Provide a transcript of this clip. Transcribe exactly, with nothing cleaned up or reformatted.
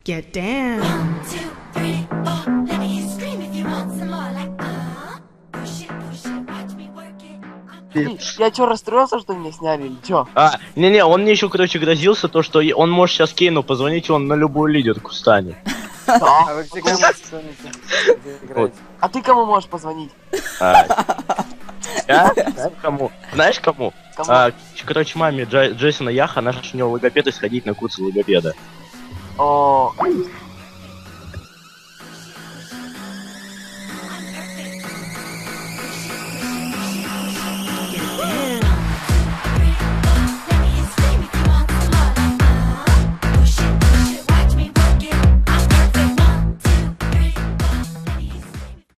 Get down. One, two, three, four. Let me hear you scream if you want some more. Like, uh, push it, push it, watch me work it. I'm Я чё, расстроился, что меня сняли или чё? А, не-не, он мне еще, короче, грозился, то, что и- он может сейчас Кейну позвонить, и он на любую лидерку станет. А вы где кому звоните? Где играете? А ты кому можешь позвонить? А, я? Знаешь кому? Знаешь кому? Кому? А, ч- короче, маме Джа- Джейсона Яха, она же у него логопед, и сходить на курсы логопеда. О,